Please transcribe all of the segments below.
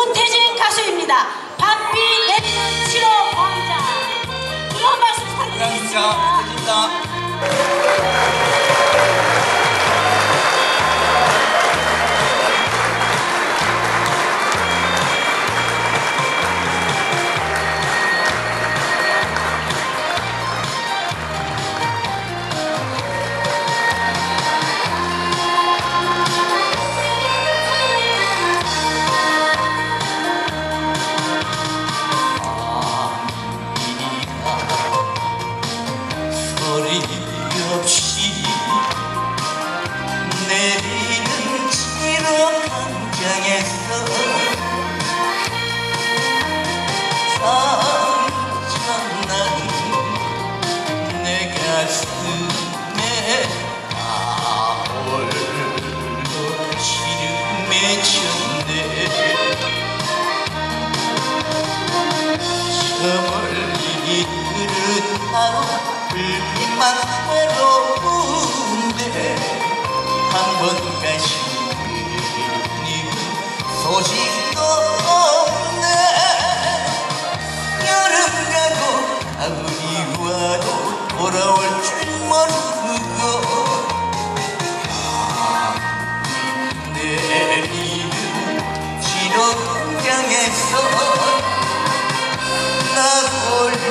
조태진 가수입니다. 밤비 내리는 7호 광장. 이런 말씀 부탁드리겠습니다. 없이 내리는 7호 광장에서 상처난 내 가슴에 홀로 시름 맺혔네. 저 멀리 흐르다로 불빛만 외로운데 한 번 가시니 소식도 없네. 여름 가고 가을이 와도 돌아올 줄 모르고 내리는 7호 광장에서 나 홀로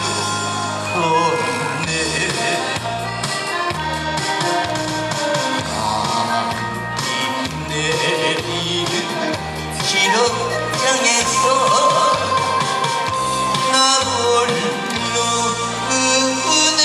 내리는 7호 광장에서 나 홀로 우네.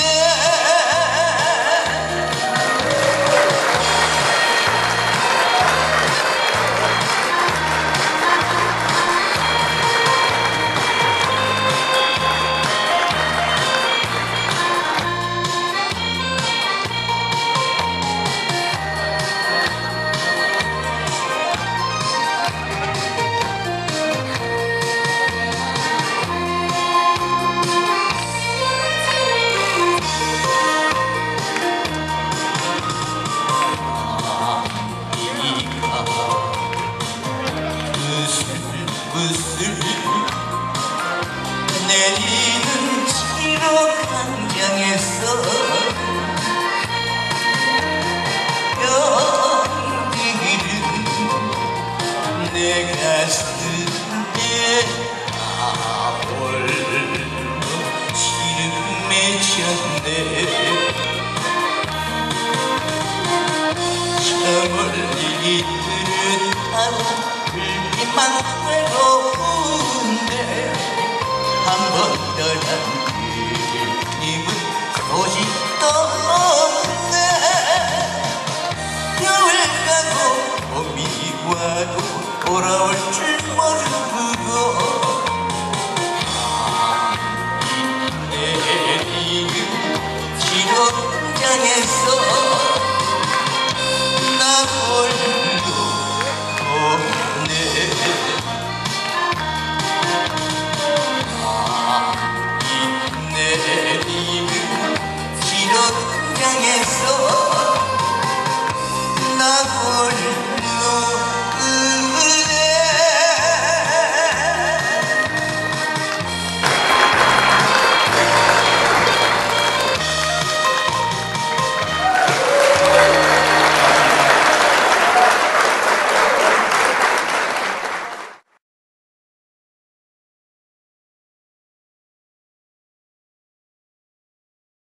내리는 7호 광장에서 연기를 내 가슴에 홀로 시름 맺혔네. 저 멀리 흐르다고 불빛만 외로운데 한 번 떠난 그님은 소식도 없네. 겨울 가고 봄이 와도 돌아올 줄 모르고 내리는 7호 광장에서 나 홀로 없네. 내리는 7호 광장에